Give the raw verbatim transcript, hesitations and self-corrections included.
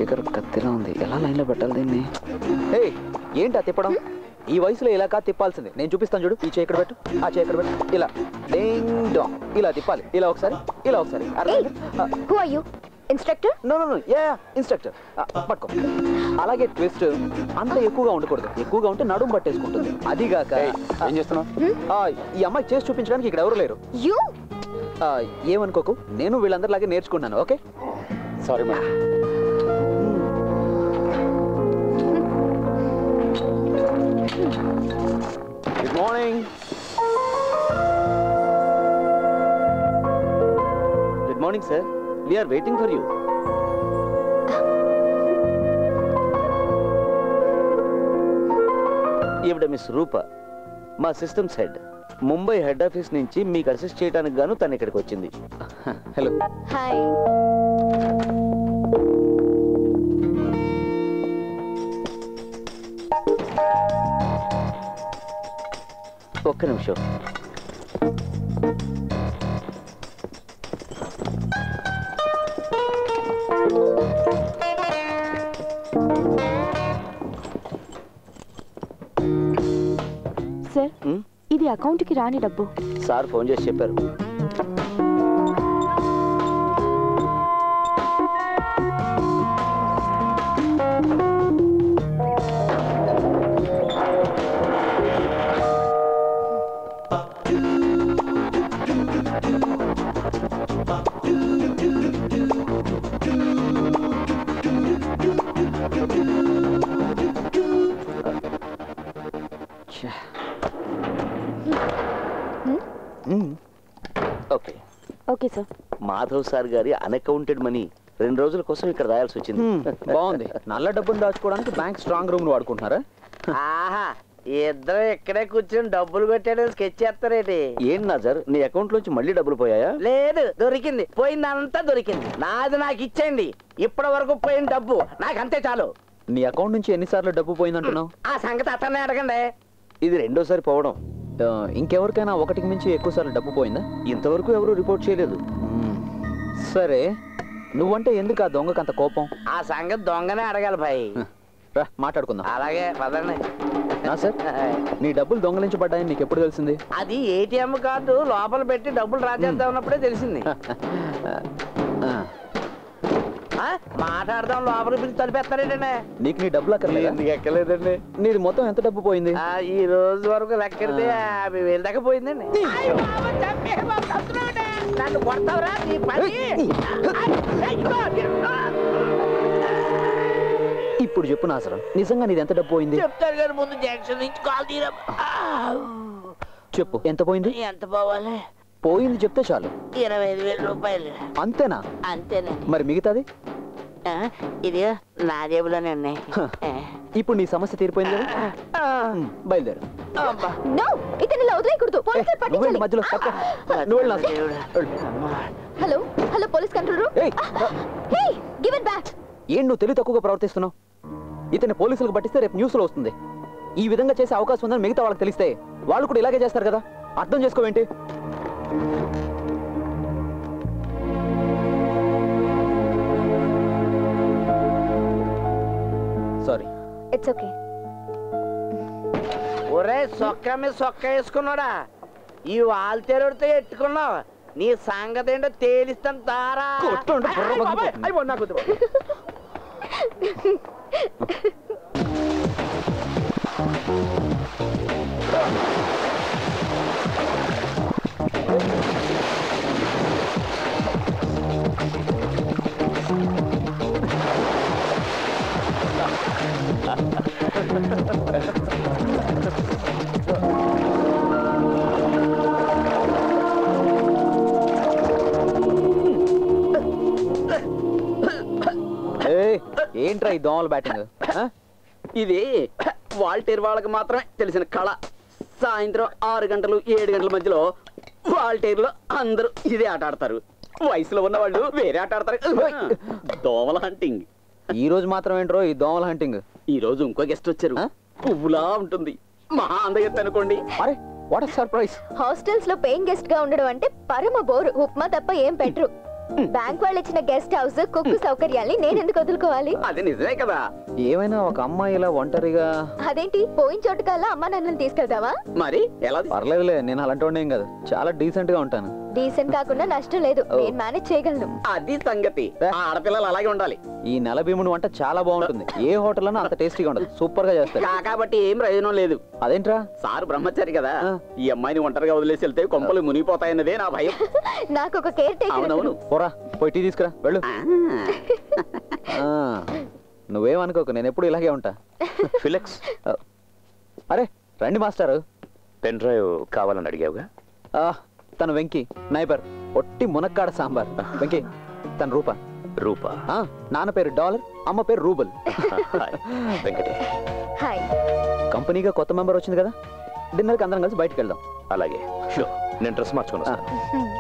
Figure కత్తిలా ఉంది. ఎలా లైన్లో పెట్టాలి దీన్ని? హే, ఏంటా తిప్పడం? ఈ వయసులో ఇలా కాదు తిప్పాల్సింది. నేను చూపిస్తాను చూడు. ఈ చేయి ఇక్కడ పెట్టు, ఆ చేయి ఇక్కడ పెట్టు. ఇలా డింగ్ డాంగ్ ఇలా తిప్పాలి. ఇలా ఒకసారి, ఇలా ఒకసారి. Instructor? No no no ya instructor. పట్టుకో. అలాగే ట్విస్ట్ అంత ఎక్కువగా ఉండకూడదు. ఎక్కువగా ఉంటే నడుము పట్టేసుకుంటుంది. అదిగాక ఏం చేస్తున్నావు? ఈ అమ్మాయి చేసి చూపించడానికి ఇక్కడ ఎవరు లేరు. యూ ఏమనుకోకు, నేను వీళ్ళందరిలాగే నేర్చుకున్నాను. Okay sorry madam. Good morning. Good morning sir. We are waiting for you. ఈవిడ మిస్ రూప, మా systems head. Mumbai head office నుంచి మీకు అసిస్ట్ చేయడానికి గాను తను ఇక్కడికి వచ్చింది. హలో. హాయ్. ఒక్క నిమిషం. సార్, ఇది అకౌంట్ కి రాని డబ్బు. సార్ ఫోన్ చేసి చెప్పారు. Okay okay sir. Madhav sir గారి అన్అకౌంటెడ్ మనీ రెండు రోజుల కోసం ఇక్కడ రాయాల్సి వచ్చింది. బాగుంది. నల్ల డబ్బులు దాచుకోవడానికి బ్యాంక్ స్ట్రాంగ్ రూమ్ వాడుకుంటున్నారా? ఆహా, ఇద్దరు ఇక్కడే కూర్చొని డబ్బులు కొట్టాడు స్కెచ్ చేస్తారేటి? ఏం నాజర్, నీ అకౌంట్ లోంచి మళ్ళీ డబ్బులు పోయాయా? లేదు, దొరికింది. పోయిందంతా దొరికింది. నాది నాకు ఇచ్చేయండి. ఇప్పటి వరకు పోయిన డబ్బు నాకు అంతే చాలు. నీ అకౌంట్ నుంచి ఎన్నిసార్లు డబ్బు పోయిందంటున్నావు? ఆ సంగతి అతనే అడగండి. ఇది రెండోసారి పోవడం. ఇంకెవరికైనా ఒకటికి మించి ఎక్కువ సార్లు డబ్బు పోయిందా? ఇంతవరకు ఎవరు రిపోర్ట్ చేయలేదు. సరే, నువ్వంటే ఎందుకు ఆ దొంగకు అంత కోపం? ఆ సంగతి దొంగనే అడగాలి భాయ్. రా మాట్లాడుకుందాం. అలాగే పదండి. నా సార్, నీ డబ్బులు దొంగలించబడ్డాయని నీకు ఎప్పుడు తెలిసింది? అది ఏటీఎం కార్డు లోపల పెట్టి డబ్బులు డ్రా చేద్దాం ఉన్నప్పుడే తెలిసింది. మాట్లాడదాం లోపల పిలిచి తలిపేస్తారేటండి. నీకు నీ డబ్బులు అక్కర్లేదు? ఎందుకు ఎక్కలేదండి. నీది మొత్తం ఎంత డబ్బు పోయింది? ఈ రోజు వరకు లెక్కెడితే యాభై వేలు దాకా పోయిందండి. నన్ను కొడతావురా నీ పని. ఇప్పుడు చెప్పు నాసరం, నిజంగా నీది ఎంత డబ్బు పోయింది? చెప్తారు కానీ ముందు జంక్షన్ నుంచి కాల్ తీరా. చెప్పు, ఎంత పోయింది? ఎంత పోవాలి? పోయింది చెప్తే చాలు. ఇరవై ఐదు వేల రూపాయలు. అంతేనా? అంతేనండి. మరి మిగతాది? ఇది నా జేబులోనే ఉన్నాయి. ఇప్పుడు నీ సమస్య తీరిపోయింది కదా, బయలుదేరు. మధ్యలో hello hello police control room. ఏం నువ్వు తెలివి తక్కువగా ప్రవర్తిస్తున్నావు? ఇతని పోలీసులకు పట్టిస్తే రేపు న్యూస్ లో వస్తుంది. ఈ విధంగా చేసే అవకాశం ఉందని మిగతా వాళ్ళకి తెలిస్తే వాళ్ళు కూడా ఇలాగే చేస్తారు కదా. అర్థం చేసుకోవేంటి? సారీ. It's okay. ఒరే సొక్క మీద సొక్క వేసుకున్నాడా? ఈ వాల్తేరుడితో ఎట్టుకున్నావు. నీ సంగతి ఏంటో తేలిస్తాను తారా. ఏంట్రా ఈ దోమల బ్యాటింగ్? ఇది వాల్టేర్ వాళ్ళకి మాత్రమే తెలిసిన కళ. సాయంత్రం ఆరు గంటలు ఏడు గంటల మధ్యలో వాల్టేర్లో అందరూ ఇదే ఆట ఆడతారు. వయసులో ఉన్న వాళ్ళు వేరే ఆట ఆడతారు. దోమల హంటింగ్. ఈ రోజు మాత్రం ఏంట్రో ఈ దోమల హంటింగ్? ఈ రోజు ఇంకో గెస్ట్ వచ్చారు. పువ్వులా ఉంటుంది, మహా అందగెత్త అనుకోండి. అరే వాట్ ఎ సర్ప్రైజ్. హాస్టల్స్ లో పేయింగ్ గెస్ట్ గా ఉండడం అంటే పరమ బోరు. ఉప్మా తప్ప ఏం పెట్టరు. బ్యాంక్ వాళ్ళు ఇచ్చిన గెస్ట్ హౌస్ కుక్కు సౌకర్యాల్ని నేను ఎందుకు వదులుకోవాలి? అది నిజమే కదా. ఏమైనా ఒక అమ్మాయి ఇలా ఒంటరిగా అదేంటి పోయిన చోటు కల్లా అమ్మా నన్ను తీసుకెళ్తావా? మరి ఎలా? పర్లేదులే, నేను అలాంటి వాడిని ఏం కాదు, చాలా డీసెంట్ గా ఉంటాను. డీసెంట్ కాకుండా నష్టం లేదు, నేను మేనేజ్ చేయగలను. అది సంగతి. ఆ ఆడపిల్లలు అలాగే ఉండాలి. ఈ నెల భీముడు వంట చాలా బాగుంటుంది, ఏ హోటల్లోనూ అంత టేస్టీగా ఉండదు, సూపర్ గా చేస్తారు. కాబట్టి ఏం ప్రయోజనం లేదు. అదేంట్రా? సారు బ్రహ్మచారి కదా, ఈ అమ్మాయిని ఒంటరిగా వదిలేసి వెళ్తే కొంపలు మునిగిపోతాయన్నదే నా భయం. నాకు ఒక కేర్ టేకర్. అవునవును. పోరా, పోయి టీ తీసుకురా, వెళ్ళు. ఆ, నువ్వేమనుకోకు, నేను ఎప్పుడు ఇలాగే ఉంటా. ఫిలెక్స్, అరే రండి మాస్టారు. పెన్ డ్రైవ్ కావాలని అడిగావుగా? ఆ, తను వెంకీ, నైబర్, ఒట్టి మునక్కాడ సాంబార్. వెంకీ, తన రూప. రూపా? ఆ, నాన్న పేరు డాలర్, అమ్మ పేరు రూబల్. హాయ్ వెంకటే. హాయ్. కంపెనీగా కొత్త మెంబర్ వచ్చింది కదా, డిన్నర్కి అందరం కలిసి బయటకు వెళ్దాం. అలాగే, షూర్. నేను డ్రెస్ మార్చుకొని వస్తాను.